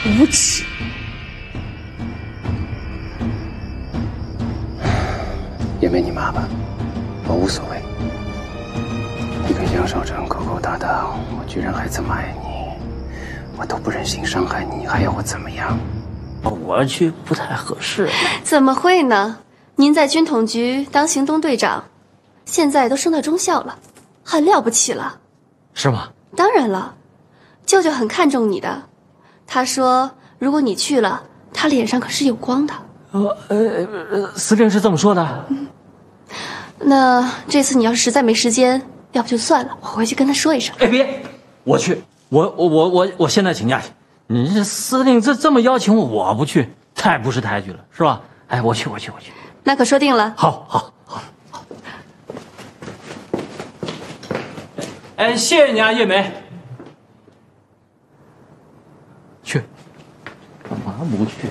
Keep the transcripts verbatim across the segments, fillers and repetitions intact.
无耻！ 也没你妈吧，我无所谓。你跟杨少成勾勾搭搭，我居然还这么爱你，我都不忍心伤害你，还要我怎么样？ 我去不太合适。 怎么会呢？您在军统局当行动队长，现在都升到中校了，很了不起了。 是吗？ 当然了，舅舅很看重你的，他说如果你去了，他脸上可是有光的。 呃呃，司令是这么说的。 嗯，那这次你要是实在没时间，要不就算了，我回去跟他说一声。 哎，别，我去，我我我我我现在请假去。你这司令这这么邀请我，我不去，太不识抬举了，是吧？哎，我去，我去，我去。 那可说定了。 好，好，好，好。哎，谢谢你啊，叶梅。去，干嘛不去？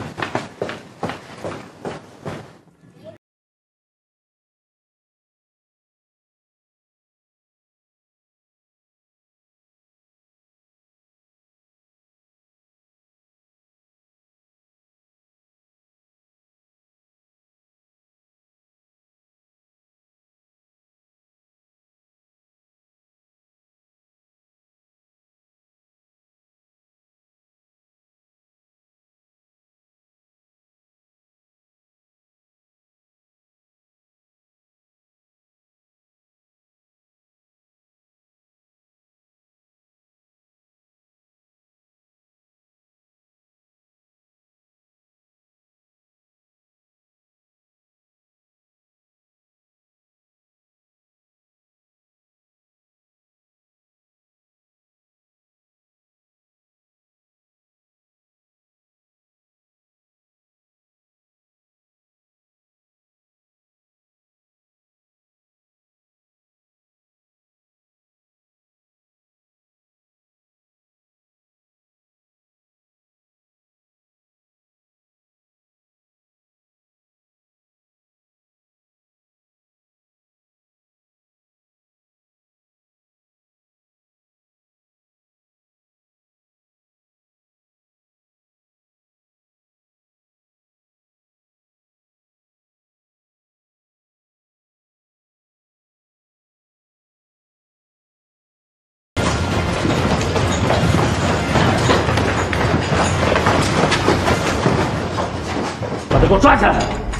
把他给我抓起来！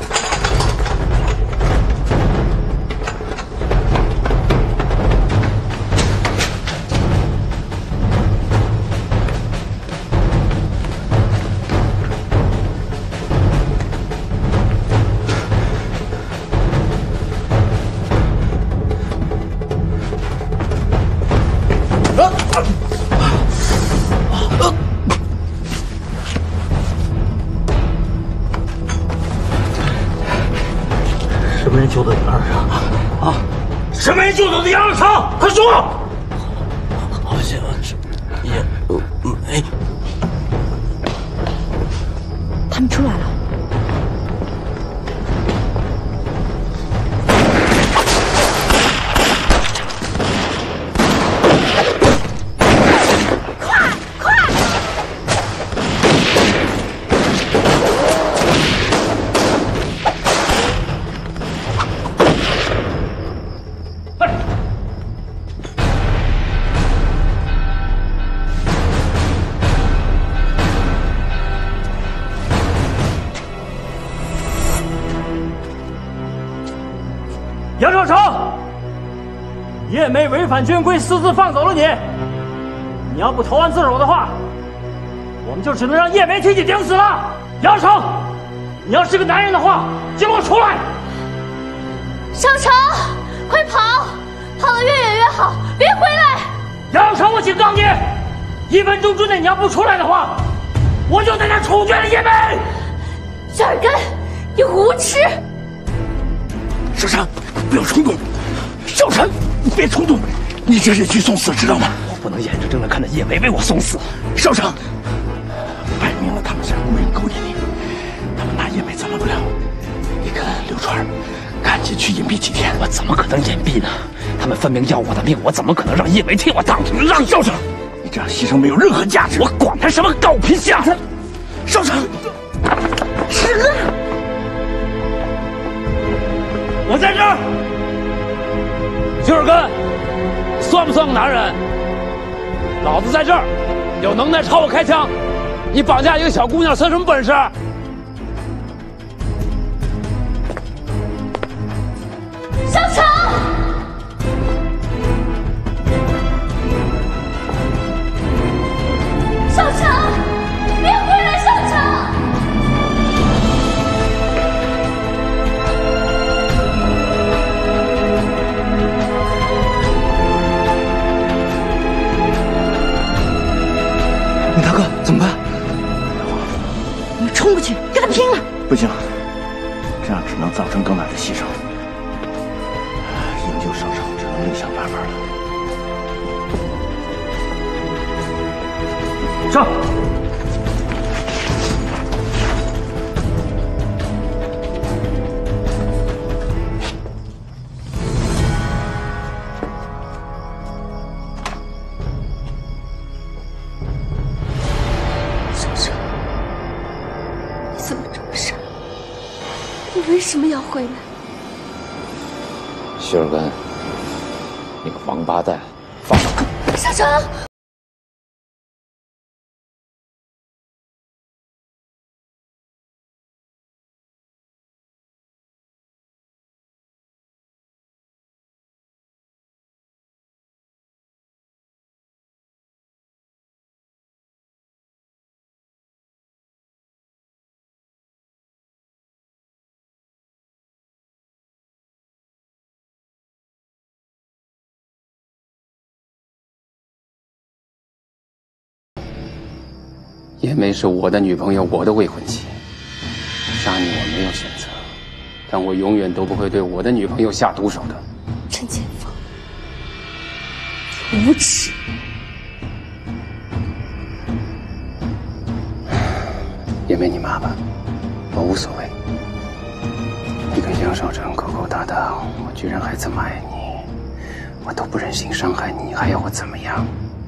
什么人救走你二少？啊！什么人救走的杨二少？快说！好像是也没。 他们出来了。 杨少成，叶梅违反军规，私自放走了你。你要不投案自首的话，我们就只能让叶梅替你顶死了。杨成，你要是个男人的话，就给我出来！ 少成，快跑，跑得越远越好，别回来！ 杨成，我警告你，一分钟之内你要不出来的话，我就在这处决了叶梅。 小尔根，你无耻！ 少成，不要冲动。少成，你别冲动，你这是去送死，知道吗？我不能眼睁睁地看着叶梅为我送死。少成，摆明了他们是故意勾引你，他们拿叶梅怎么不了？你跟刘川赶紧去隐蔽几天。 我怎么可能隐蔽呢？他们分明要我的命，我怎么可能让叶梅替我挡？ 让少成，你这样牺牲没有任何价值。 我管他什么高皮下！ 少成， 师哥， 我在这儿。徐尔根，算不算个男人？老子在这儿，有能耐朝我开枪。你绑架一个小姑娘算什么本事？ 少成，少成，别回来，少成！ 你大哥怎么办？ 我们冲过去跟他拼了！ 不行，这样只能造成更大的牺牲。营救少成，只能另想办法了。 上！ 少成，你怎么这么傻？你为什么要回来？ 徐尔根，你个王八蛋，放了！ 少成。 叶梅是我的女朋友，我的未婚妻，杀你我没有选择，但我永远都不会对我的女朋友下毒手的。 陈前锋，无耻！ 叶梅你骂吧，我无所谓。你跟杨少成勾勾搭搭，我居然还这么爱你，我都不忍心伤害你，还要我怎么样？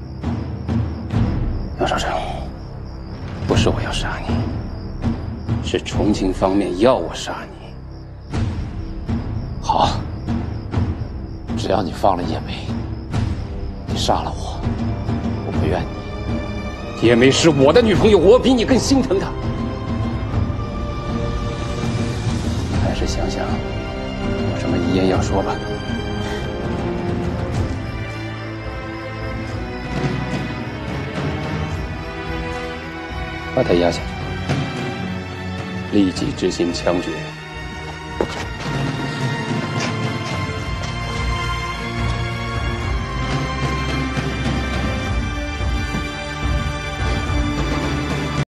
杨少成。不是我要杀你，是重庆方面要我杀你。 好，只要你放了叶梅，你杀了我，我不怨你。 叶梅是我的女朋友，我比你更心疼她。还是想想有什么遗言要说吧。把他压下去，立即执行枪决。